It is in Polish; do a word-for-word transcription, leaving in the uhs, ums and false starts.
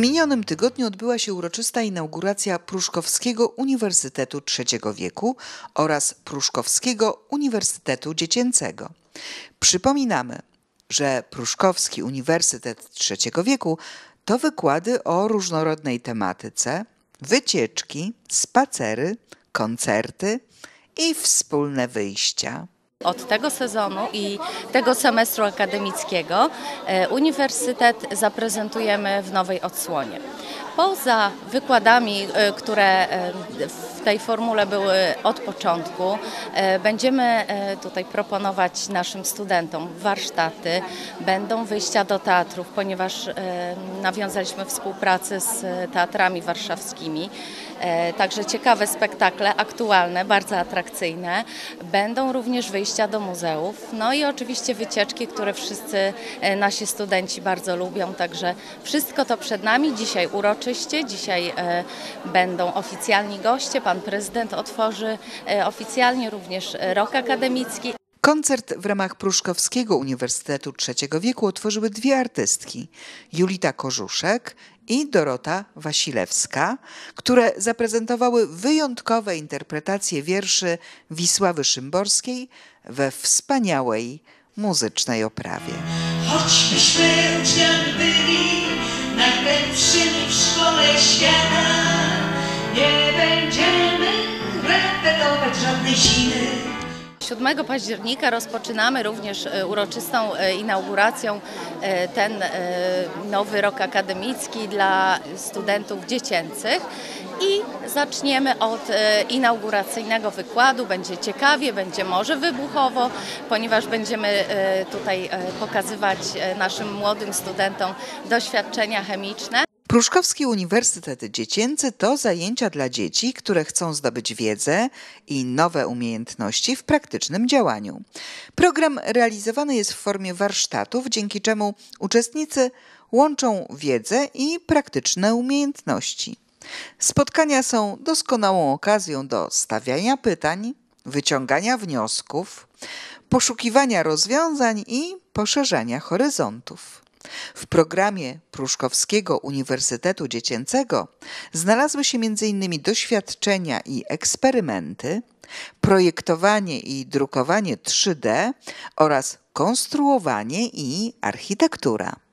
minionym tygodniu odbyła się uroczysta inauguracja Pruszkowskiego Uniwersytetu trzeciego wieku oraz Pruszkowskiego Uniwersytetu Dziecięcego. Przypominamy, że Pruszkowski Uniwersytet trzeciego wieku to wykłady o różnorodnej tematyce, wycieczki, spacery, koncerty i wspólne wyjścia. Od tego sezonu i tego semestru akademickiego uniwersytet zaprezentujemy w nowej odsłonie. Poza wykładami, które w tej formule były od początku, będziemy tutaj proponować naszym studentom warsztaty, będą wyjścia do teatrów, ponieważ nawiązaliśmy współpracę z teatrami warszawskimi. Także ciekawe spektakle, aktualne, bardzo atrakcyjne. Będą również wyjścia do muzeów, no i oczywiście wycieczki, które wszyscy nasi studenci bardzo lubią. Także wszystko to przed nami. Dzisiaj uroczyście, dzisiaj będą oficjalni goście. Pan prezydent otworzy oficjalnie również rok akademicki. Koncert w ramach Pruszkowskiego Uniwersytetu trzeciego wieku otworzyły dwie artystki, Julita Korzuszek i Dorota Wasilewska, które zaprezentowały wyjątkowe interpretacje wierszy Wisławy Szymborskiej we wspaniałej muzycznej oprawie. Choćbyśmy uczniami byli najlepszymi w szkole świata, nie będziemy repetować żadnej zimy. siódmego października rozpoczynamy również uroczystą inauguracją ten nowy rok akademicki dla studentów dziecięcych i zaczniemy od inauguracyjnego wykładu. Będzie ciekawie, będzie może wybuchowo, ponieważ będziemy tutaj pokazywać naszym młodym studentom doświadczenia chemiczne. Pruszkowski Uniwersytet Dziecięcy to zajęcia dla dzieci, które chcą zdobyć wiedzę i nowe umiejętności w praktycznym działaniu. Program realizowany jest w formie warsztatów, dzięki czemu uczestnicy łączą wiedzę i praktyczne umiejętności. Spotkania są doskonałą okazją do stawiania pytań, wyciągania wniosków, poszukiwania rozwiązań i poszerzania horyzontów. W programie Pruszkowskiego Uniwersytetu Dziecięcego znalazły się między innymi doświadczenia i eksperymenty, projektowanie i drukowanie trzy D oraz konstruowanie i architektura.